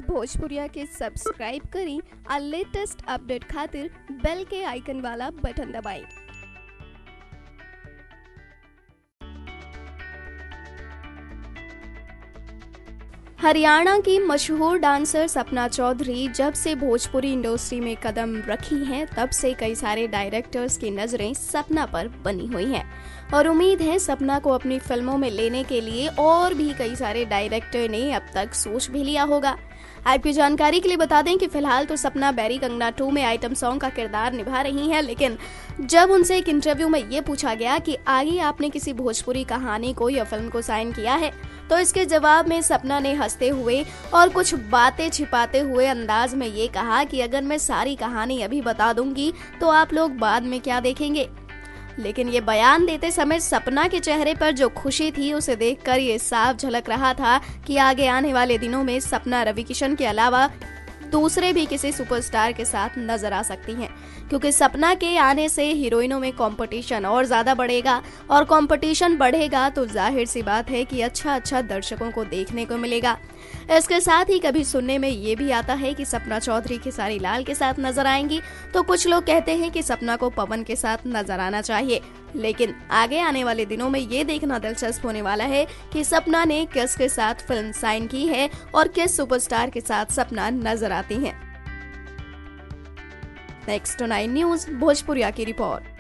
भोजपुरिया के सब्सक्राइब करी और लेटेस्ट अपडेट खातिर बेल के आइकन वाला बटन दबाएं। हरियाणा की मशहूर डांसर सपना चौधरी जब से भोजपुरी इंडस्ट्री में कदम रखी हैं, तब से कई सारे डायरेक्टर्स की नजरें सपना पर बनी हुई हैं और उम्मीद है सपना को अपनी फिल्मों में लेने के लिए और भी कई सारे डायरेक्टर ने अब तक सोच भी लिया होगा। आपकी जानकारी के लिए बता दें कि फिलहाल तो सपना बैरी कंगना 2 में आइटम सॉन्ग का किरदार निभा रही हैं, लेकिन जब उनसे एक इंटरव्यू में ये पूछा गया कि आगे आपने किसी भोजपुरी कहानी को या फिल्म को साइन किया है, तो इसके जवाब में सपना ने हंसते हुए और कुछ बातें छिपाते हुए अंदाज में ये कहा कि अगर मैं सारी कहानी अभी बता दूंगी तो आप लोग बाद में क्या देखेंगे। लेकिन ये बयान देते समय सपना के चेहरे पर जो खुशी थी उसे देखकर ये साफ झलक रहा था कि आगे आने वाले दिनों में सपना रवि किशन के अलावा दूसरे भी किसी सुपरस्टार के साथ नजर आ सकती हैं, क्योंकि सपना के आने से हीरोइनों में कंपटीशन और ज्यादा बढ़ेगा और कंपटीशन बढ़ेगा तो जाहिर सी बात है कि अच्छा दर्शकों को देखने को मिलेगा। इसके साथ ही कभी सुनने में ये भी आता है कि सपना चौधरी खेसारी लाल के साथ नजर आएंगी, तो कुछ लोग कहते हैं कि सपना को पवन के साथ नजर आना चाहिए। लेकिन आगे आने वाले दिनों में ये देखना दिलचस्प होने वाला है कि सपना ने किस के साथ फिल्म साइन की है और किस सुपरस्टार के साथ सपना नजर आती हैं। नेक्स्ट 9 न्यूज भोजपुरिया की रिपोर्ट।